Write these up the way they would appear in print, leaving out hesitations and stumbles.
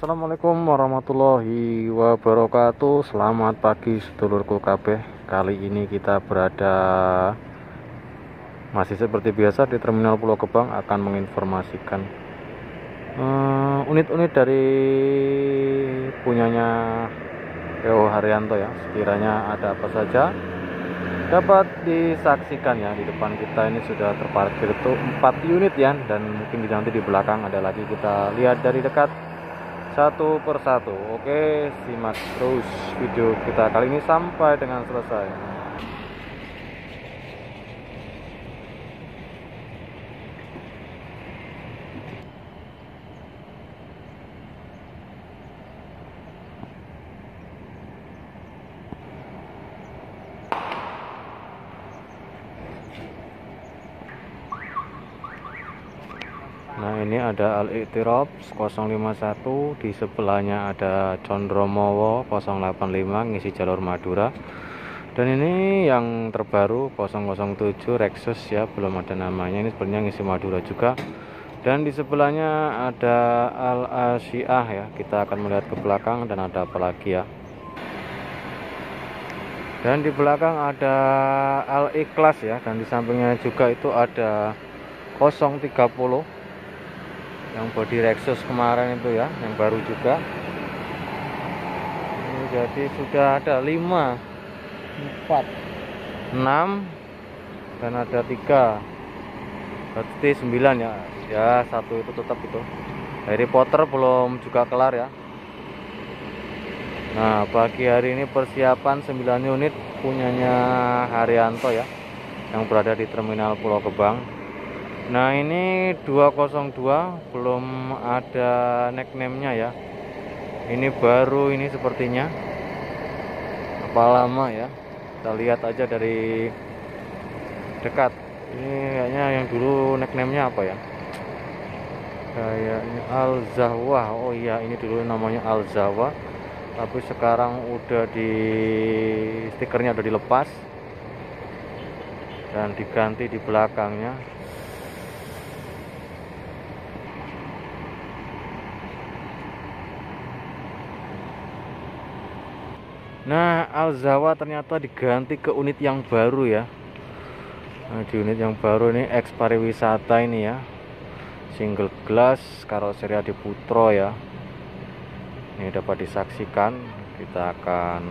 Assalamualaikum warahmatullahi wabarakatuh. Selamat pagi sedulurku kabeh. Kali ini kita berada masih seperti biasa di Terminal Pulau Gebang, akan menginformasikan unit-unit dari punyanya PO Haryanto ya. Sekiranya ada apa saja dapat disaksikan ya. Di depan kita ini sudah terparkir tuh 4 unit ya, dan mungkin nanti di belakang ada lagi. Kita lihat dari dekat satu persatu. Oke, simak terus video kita kali ini sampai dengan selesai. Nah, ini ada Al-Iqtirab 051, di sebelahnya ada Condromowo 085 ngisi jalur Madura. Dan ini yang terbaru 007 Rexus ya, belum ada namanya, ini sebenarnya ngisi Madura juga. Dan di sebelahnya ada Al-Asyiah ya. Kita akan melihat ke belakang dan ada apa lagi ya. Dan di belakang ada Al-Ikhlas ya, dan di sampingnya juga itu ada 030 yang body Rexus kemarin itu ya, yang baru juga. Ini jadi sudah ada 5, 4, 6 dan ada 3, berarti 9 ya. Ya, satu itu tetap itu. Harry Potter belum juga kelar ya. Nah, pagi hari ini persiapan 9 unit punyanya Haryanto ya, yang berada di Terminal Pulau Gebang. Nah, ini 202 belum ada nickname-nya ya. Ini baru ini sepertinya. Apa lama ya? Kita lihat aja dari dekat. Ini kayaknya yang dulu nickname-nya apa ya? Kayaknya Al-Zahwa. Oh iya, ini dulu namanya Al-Zahwa. Tapi sekarang udah di stikernya udah dilepas dan diganti di belakangnya. Nah, Al-Zahwa ternyata diganti ke unit yang baru ya. Nah, di unit yang baru ini ex pariwisata ini ya, single glass, karoseri Adi Putro ya. Ini dapat disaksikan. Kita akan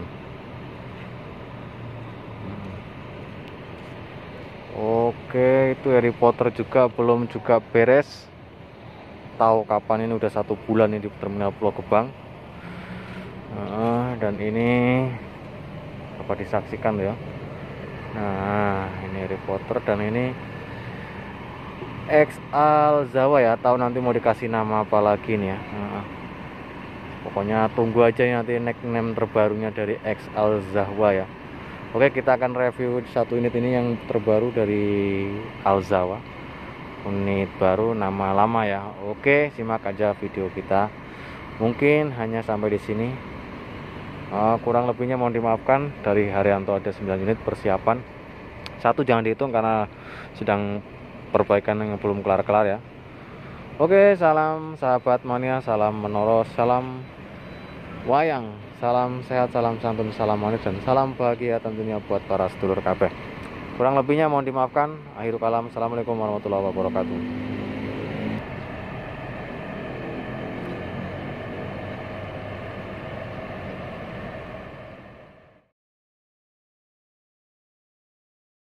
Oke, itu Harry Potter juga belum juga beres. Tahu kapan ini, udah 1 bulan ini di Terminal Pulau Gebang. Dan ini dapat disaksikan ya. Nah, ini Harry Potter dan ini X Al-Zahwa ya. Tahu nanti mau dikasih nama apa lagi nih ya. Pokoknya tunggu aja nanti nickname terbarunya dari X Al-Zahwa ya. Oke, kita akan review satu unit ini yang terbaru dari Al-Zahwa. Unit baru, nama lama ya. Oke, simak aja video kita. Mungkin hanya sampai di sini. Kurang lebihnya mohon dimaafkan. Dari Haryanto ada 9 unit persiapan. 1 jangan dihitung karena sedang perbaikan yang belum kelar-kelar ya. Oke, salam sahabat mania, salam menoros, salam wayang, salam sehat, salam santun, salam manis, dan salam bahagia tentunya buat para sedulur kabeh. Kurang lebihnya mohon dimaafkan. Akhirul kalam, assalamualaikum warahmatullahi wabarakatuh.